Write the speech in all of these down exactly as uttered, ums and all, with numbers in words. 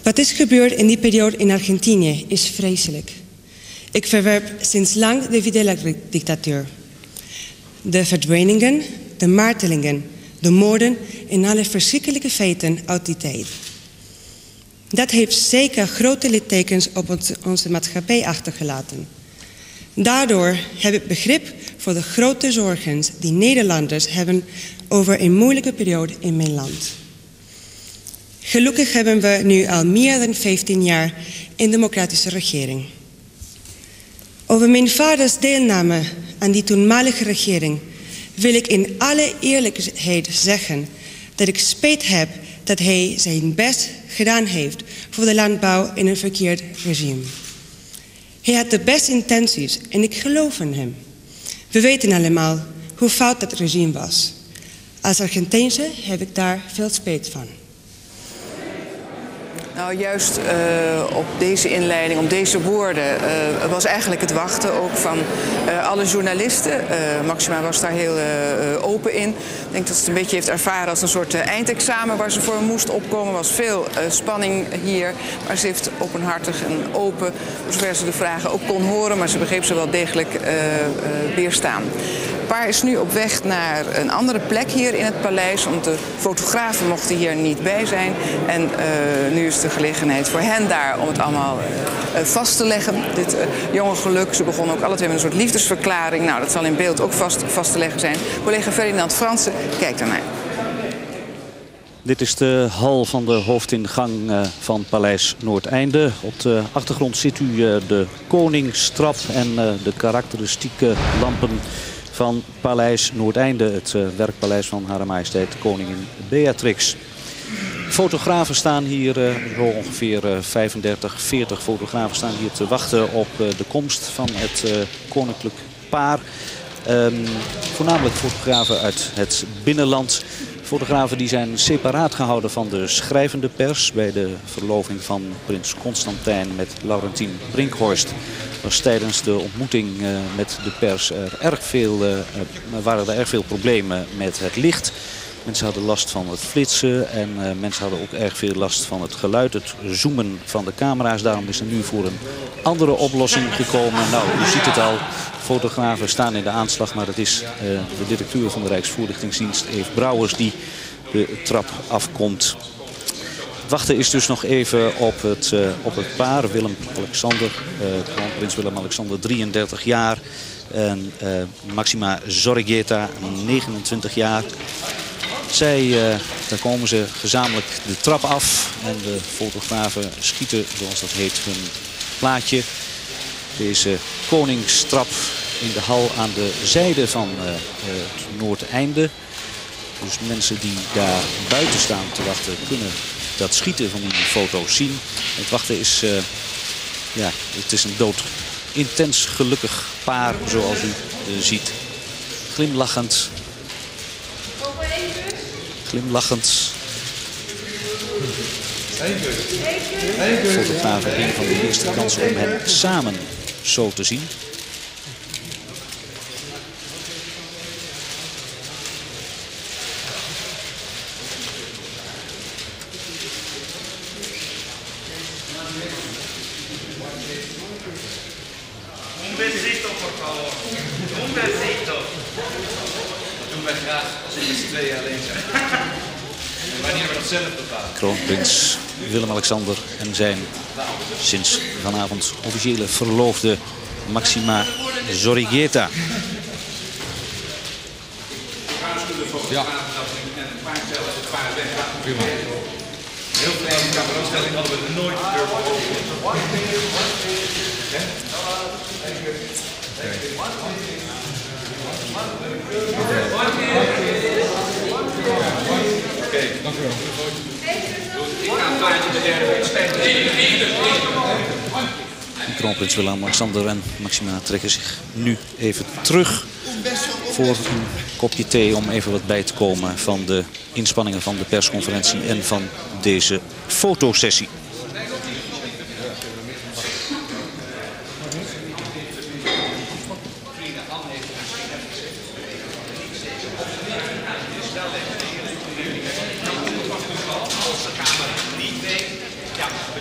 Wat is gebeurd in die periode in Argentinië is vreselijk. Ik verwerp sinds lang de Videla-dictatuur. De verdwijningen, de martelingen, de moorden en alle verschrikkelijke feiten uit die tijd. Dat heeft zeker grote littekens op onze, onze maatschappij achtergelaten. Daardoor heb ik begrip voor de grote zorgen die Nederlanders hebben over een moeilijke periode in mijn land. Gelukkig hebben we nu al meer dan vijftien jaar een democratische regering. Over mijn vaders deelname aan die toenmalige regering wil ik in alle eerlijkheid zeggen dat ik spijt heb dat hij zijn best gedaan heeft voor de landbouw in een verkeerd regime. Hij had de beste intenties en ik geloof in hem. We weten allemaal hoe fout dat regime was. Als Argentijnse heb ik daar veel spijt van. Nou, juist uh, op deze inleiding, op deze woorden, uh, was eigenlijk het wachten ook van uh, alle journalisten. Uh, Maxima was daar heel uh, open in. Ik denk dat ze het een beetje heeft ervaren als een soort uh, eindexamen waar ze voor moest opkomen. Er was veel uh, spanning hier, maar ze heeft openhartig en open, voor zover ze de vragen ook kon horen, maar ze begreep ze wel degelijk uh, uh, weerstaan. Paar is nu op weg naar een andere plek hier in het paleis, want de fotografen mochten hier niet bij zijn. En uh, nu is de gelegenheid voor hen daar om het allemaal uh, vast te leggen. Dit uh, jonge geluk, ze begonnen ook alle twee met een soort liefdesverklaring. Nou, dat zal in beeld ook vast, vast te leggen zijn. Collega Ferdinand Fransen, kijk daarnaar. Dit is de hal van de hoofdingang uh, van Paleis Noordeinde. Op de achtergrond ziet u uh, de koningstrap en uh, de karakteristieke lampen van Paleis Noordeinde, het uh, werkpaleis van Hare Majesteit Koningin Beatrix. Fotografen staan hier, uh, zo ongeveer uh, vijfendertig, veertig fotografen staan hier te wachten op uh, de komst van het uh, koninklijk paar. Um, voornamelijk fotografen uit het binnenland. Fotografen die zijn separaat gehouden van de schrijvende pers bij de verloving van prins Constantijn met Laurentien Brinkhorst. Was tijdens de ontmoeting uh, met de pers er erg veel, uh, waren er erg veel problemen met het licht. Mensen hadden last van het flitsen en uh, mensen hadden ook erg veel last van het geluid, het zoomen van de camera's. Daarom is er nu voor een andere oplossing gekomen. Nou, u ziet het al, fotografen staan in de aanslag, maar het is uh, de directeur van de Rijksvoorlichtingsdienst, Eve Brouwers, die de trap afkomt. Wachten is dus nog even op het, uh, op het paar, Willem-Alexander, uh, kroonprins Willem-Alexander, drieëndertig jaar. En uh, Maxima Zorreguieta, negenentwintig jaar. Zij, uh, daar komen ze gezamenlijk de trap af. En de fotografen schieten, zoals dat heet, hun plaatje. Deze koningstrap in de hal aan de zijde van uh, het Noordeinde. Dus mensen die daar buiten staan te wachten kunnen dat schieten van die foto's zien. Het wachten is, uh, ja, het is een dood intens gelukkig paar, zoals u uh, ziet. Glimlachend. Glimlachend. Fotografen een van de eerste kansen om hen samen zo te zien. Un besito, por favor. Un besito. Dat doen wij graag als we met z'n tweeën alleen zijn. En wanneer we dat zelf bepalen. Kroonprins Willem-Alexander en zijn sinds vanavond officiële verloofde Maxima Zorreguieta. Ja. Heel veel in de camerastelling hadden we er nooit durven Oké, dank u wel. Ik ga een plaatje de derde wedstrijd. Kroonprins Willem-Alexander en Maxima trekken zich nu even terug voor een kopje thee om even wat bij te komen van de inspanningen van de persconferentie en van deze fotosessie. Ja,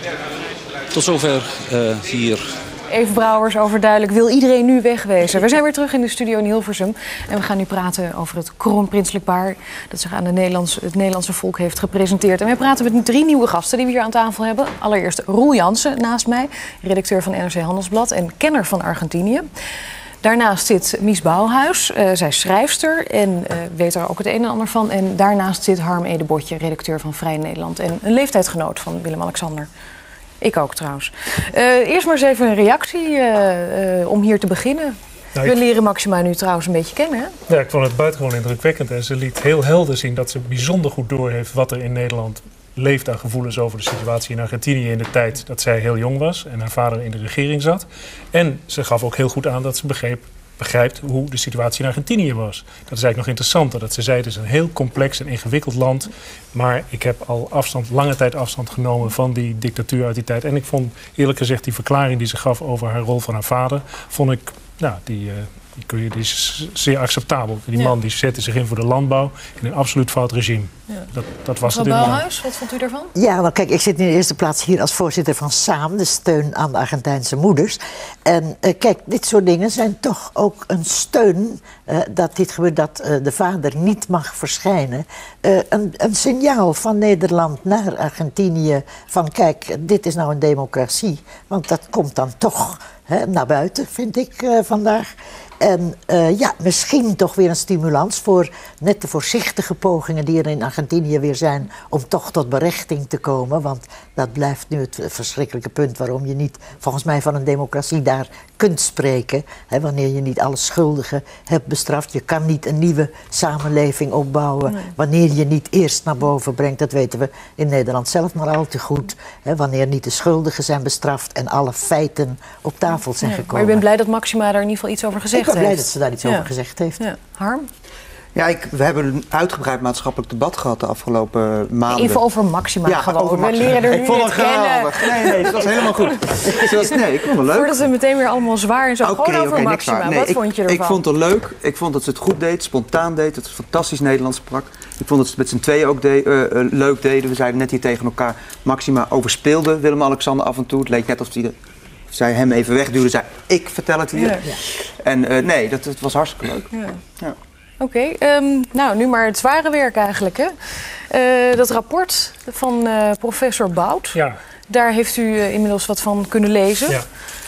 Tot zover uh, hier. Eve Brouwers, overduidelijk. Wil iedereen nu wegwezen? We zijn weer terug in de studio in Hilversum. En we gaan nu praten over het kroonprinselijk paar dat zich aan de Nederlands, het Nederlandse volk heeft gepresenteerd. En wij praten met drie nieuwe gasten die we hier aan tafel hebben. Allereerst Roel Jansen naast mij, redacteur van N R C Handelsblad en kenner van Argentinië. Daarnaast zit Mies Bouwhuis, uh, zij is schrijfster en uh, weet er ook het een en ander van. En daarnaast zit Harm Edebotje, redacteur van Vrij Nederland en een leeftijdsgenoot van Willem-Alexander. Ik ook trouwens. Uh, eerst maar eens even een reactie uh, uh, om hier te beginnen. Nou, We ik... leren Máxima nu trouwens een beetje kennen, hè? Ja, ik vond het buitengewoon indrukwekkend. En ze liet heel helder zien dat ze bijzonder goed doorheeft wat er in Nederland leeft aan gevoelens over de situatie in Argentinië in de tijd dat zij heel jong was en haar vader in de regering zat. En ze gaf ook heel goed aan dat ze begreep, begrijpt hoe de situatie in Argentinië was. Dat is eigenlijk nog interessanter. Dat ze zei, het is een heel complex en ingewikkeld land. Maar ik heb al afstand, lange tijd afstand genomen van die dictatuur uit die tijd. En ik vond eerlijk gezegd die verklaring die ze gaf over haar rol van haar vader, vond ik, nou, die... Uh, Die, die is zeer acceptabel. Die ja. man die zette zich in voor de landbouw in een absoluut fout regime. Ja. Dat, dat was het inderdaad. Bouwhuis, wat vond u daarvan? Ja, nou kijk, ik zit in de eerste plaats hier als voorzitter van SAAM, de steun aan de Argentijnse moeders. En uh, kijk, dit soort dingen zijn toch ook een steun uh, dat dit gebeurt, dat uh, de vader niet mag verschijnen. Uh, een, een signaal van Nederland naar Argentinië van kijk, dit is nou een democratie. Want dat komt dan toch hè, naar buiten, vind ik uh, vandaag. En uh, ja, misschien toch weer een stimulans voor net de voorzichtige pogingen die er in Argentinië weer zijn om toch tot berechting te komen. Want dat blijft nu het verschrikkelijke punt waarom je niet, volgens mij, van een democratie daar kunt spreken. Hè, wanneer je niet alle schuldigen hebt bestraft. Je kan niet een nieuwe samenleving opbouwen. Nee. Wanneer je niet eerst naar boven brengt, dat weten we in Nederland zelf maar al te goed. Hè, wanneer niet de schuldigen zijn bestraft en alle feiten op tafel zijn nee, gekomen. Maar u bent blij dat Máxima daar in ieder geval iets over gezegd heeft? Ik ben blij dat ze daar iets ja. over gezegd heeft. Ja. Harm? Ja, ik, we hebben een uitgebreid maatschappelijk debat gehad de afgelopen maanden. Even over Máxima ja, gewoon. Over Máxima. We leren er ik nu vond het geweldig. kennen. Nee, nee, dat was helemaal goed. Was, nee, ik vond het leuk. Voordat we meteen weer allemaal zwaar en zo. Okay, gewoon over okay, Máxima. Nee, Wat ik, vond je ervan? Ik vond het leuk. Ik vond dat ze het goed deed, spontaan deed. Dat ze fantastisch Nederlands sprak. Ik vond dat ze het met z'n tweeën ook de, uh, uh, leuk deden. We zeiden net hier tegen elkaar. Máxima overspeelde Willem-Alexander af en toe. Het leek net alsof hij de, zij hem even wegduwde. Zei, ik vertel het hier. Ja. Ja. En uh, nee, dat, dat was hartstikke leuk. Ja. Ja. Oké, okay, um, nou nu maar het zware werk eigenlijk. Hè? Uh, dat rapport van uh, professor Bout, ja. daar heeft u uh, inmiddels wat van kunnen lezen. Ja.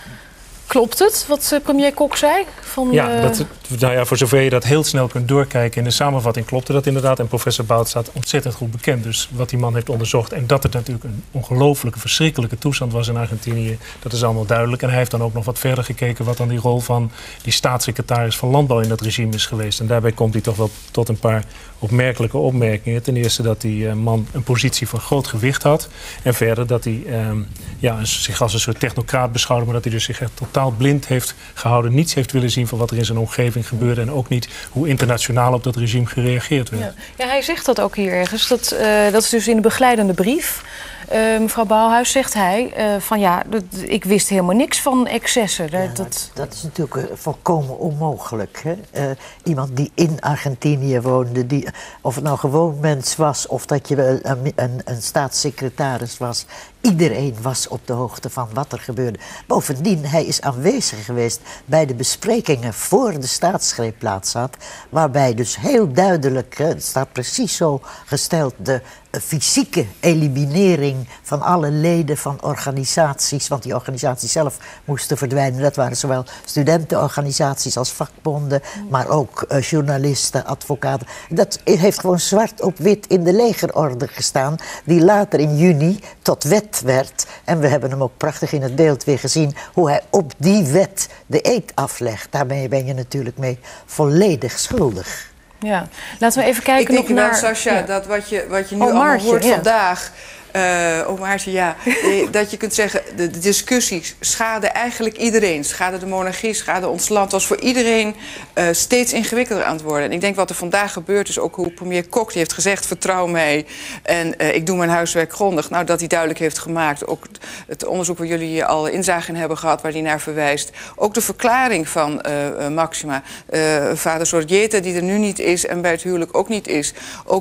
Klopt het, wat uh, premier Kok zei? Van, ja, dat, nou ja, voor zover je dat heel snel kunt doorkijken in de samenvatting klopte dat inderdaad. En professor Bout staat ontzettend goed bekend. Dus wat die man heeft onderzocht en dat het natuurlijk een ongelooflijke, verschrikkelijke toestand was in Argentinië, dat is allemaal duidelijk. En hij heeft dan ook nog wat verder gekeken wat dan die rol van die staatssecretaris van Landbouw in dat regime is geweest. En daarbij komt hij toch wel tot een paar opmerkelijke opmerkingen. Ten eerste dat die uh, man een positie van groot gewicht had. En verder dat hij um, ja, zich als een soort technocraat beschouwde, maar dat hij dus zich echt totaal blind heeft gehouden, niets heeft willen zien van wat er in zijn omgeving gebeurde en ook niet hoe internationaal op dat regime gereageerd werd. Ja, ja hij zegt dat ook hier ergens. Dat, uh, dat is dus in de begeleidende brief. Uh, mevrouw Bouwhuis zegt hij uh, van ja, dat, ik wist helemaal niks van excessen. Ja, dat, dat, dat is natuurlijk uh, volkomen onmogelijk. Hè? Uh, iemand die in Argentinië woonde, die, of het nou gewoon mens was of dat je een, een, een staatssecretaris was. Iedereen was op de hoogte van wat er gebeurde. Bovendien, hij is aanwezig geweest bij de besprekingen voor de staatsgreep plaats had. Waarbij dus heel duidelijk, het staat precies zo gesteld, de fysieke eliminering van alle leden van organisaties. Want die organisaties zelf moesten verdwijnen. Dat waren zowel studentenorganisaties als vakbonden, maar ook uh, journalisten, advocaten. Dat heeft gewoon zwart op wit in de legerorde gestaan, die later in juni tot wet werd. En we hebben hem ook prachtig in het beeld weer gezien hoe hij op die wet de eed aflegt. Daarmee ben je natuurlijk mee volledig schuldig. Ja, laten we even kijken nog naar... Ik denk wel, Sascha, ja. dat wat je, wat je nu oh, allemaal Maartje, hoort ja. vandaag... Uh, oh Maartje, ja. Dat je kunt zeggen, de, de discussies schaden eigenlijk iedereen. Schaden de monarchie, schaden ons land. Het was voor iedereen uh, steeds ingewikkelder aan het worden. En ik denk wat er vandaag gebeurt is ook hoe premier Kok, die heeft gezegd, vertrouw mij en uh, ik doe mijn huiswerk grondig. Nou, dat hij duidelijk heeft gemaakt. Ook het onderzoek waar jullie al inzage in hebben gehad, waar hij naar verwijst. Ook de verklaring van uh, Máxima. Uh, vader Sordieta, die er nu niet is en bij het huwelijk ook niet is. Ook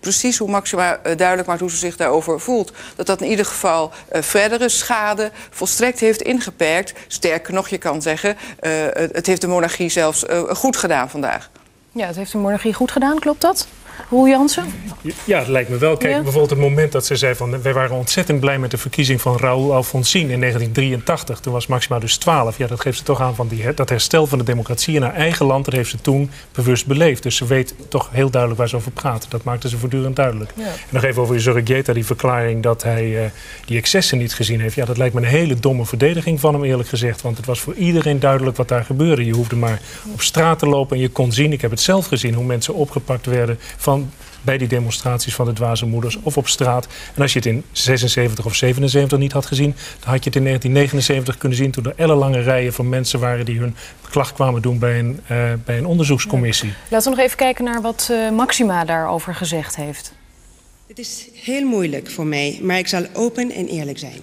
precies hoe Máxima uh, duidelijk maakt hoe ze zich daarover voelt. Dat dat in ieder geval uh, verdere schade volstrekt heeft ingeperkt. Sterker nog, je kan zeggen, uh, het heeft de monarchie zelfs uh, goed gedaan vandaag. Ja, het heeft de monarchie goed gedaan, klopt dat? Roel Jansen? Ja, het lijkt me wel. Kijk, ja. bijvoorbeeld het moment dat ze zei van... wij waren ontzettend blij met de verkiezing van Raúl Alfonsín in negentien drieëntachtig. Toen was Máxima dus twaalf. Ja, dat geeft ze toch aan van die, dat herstel van de democratie in haar eigen land. Dat heeft ze toen bewust beleefd. Dus ze weet toch heel duidelijk waar ze over praat. Dat maakte ze voortdurend duidelijk. Ja. En nog even over Zorreguieta, die verklaring dat hij uh, die excessen niet gezien heeft. Ja, dat lijkt me een hele domme verdediging van hem, eerlijk gezegd. Want het was voor iedereen duidelijk wat daar gebeurde. Je hoefde maar op straat te lopen en je kon zien... ik heb het zelf gezien, hoe mensen opgepakt werden... van bij die demonstraties van de dwaze moeders of op straat. En als je het in zesenzeventig of zevenenzeventig niet had gezien... dan had je het in negentien negenenzeventig kunnen zien... toen er ellenlange rijen van mensen waren... die hun klacht kwamen doen bij een, uh, bij een onderzoekscommissie. Ja. Laten we nog even kijken naar wat uh, Máxima daarover gezegd heeft. Het is heel moeilijk voor mij, maar ik zal open en eerlijk zijn.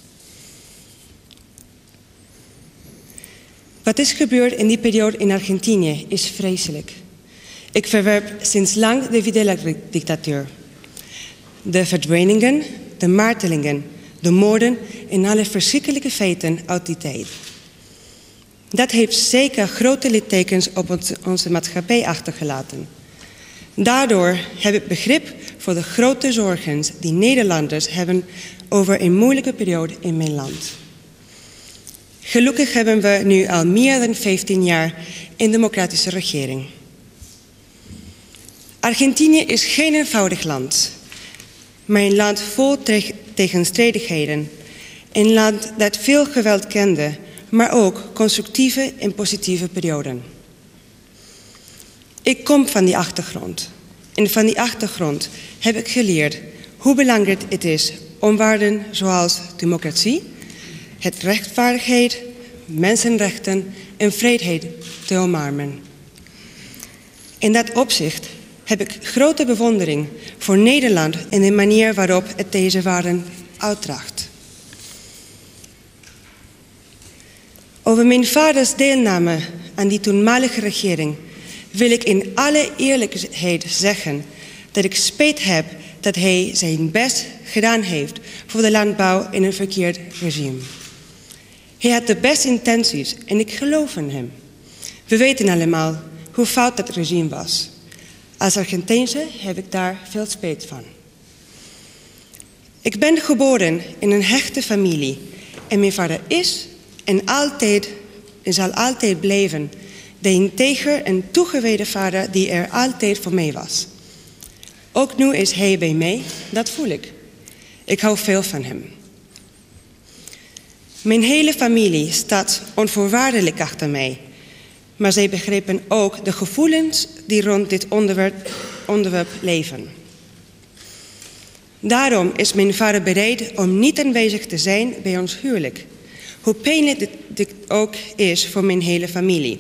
Wat is gebeurd in die periode in Argentinië is vreselijk. Ik verwerp sinds lang de Videla-dictatuur. De verdwijningen, de martelingen, de moorden en alle verschrikkelijke feiten uit die tijd. Dat heeft zeker grote littekens op onze maatschappij achtergelaten. Daardoor heb ik begrip voor de grote zorgen die Nederlanders hebben over een moeilijke periode in mijn land. Gelukkig hebben we nu al meer dan vijftien jaar een democratische regering. Argentinië is geen eenvoudig land, maar een land vol tegenstrijdigheden. Een land dat veel geweld kende, maar ook constructieve en positieve perioden. Ik kom van die achtergrond. En van die achtergrond heb ik geleerd hoe belangrijk het is om waarden zoals democratie, het rechtvaardigheid, mensenrechten en vrijheid te omarmen. In dat opzicht heb ik grote bewondering voor Nederland en de manier waarop het deze waarden uitdraagt. Over mijn vaders deelname aan die toenmalige regering wil ik in alle eerlijkheid zeggen dat ik spijt heb dat hij zijn best gedaan heeft voor de landbouw in een verkeerd regime. Hij had de beste intenties en ik geloof in hem. We weten allemaal hoe fout dat regime was. Als Argentijnse heb ik daar veel spijt van. Ik ben geboren in een hechte familie en mijn vader is en altijd en zal altijd blijven de integer en toegewijde vader die er altijd voor mij was. Ook nu is hij bij mij, dat voel ik. Ik hou veel van hem. Mijn hele familie staat onvoorwaardelijk achter mij. Maar zij begrijpen ook de gevoelens die rond dit onderwerp, onderwerp leven. Daarom is mijn vader bereid om niet aanwezig te zijn bij ons huwelijk. Hoe pijnlijk dit, dit ook is voor mijn hele familie.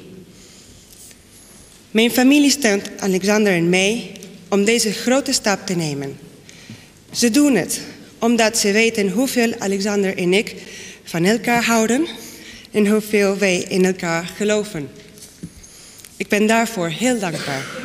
Mijn familie steunt Alexander en mij om deze grote stap te nemen. Ze doen het omdat ze weten hoeveel Alexander en ik van elkaar houden en hoeveel wij in elkaar geloven. Ik ben daarvoor heel dankbaar.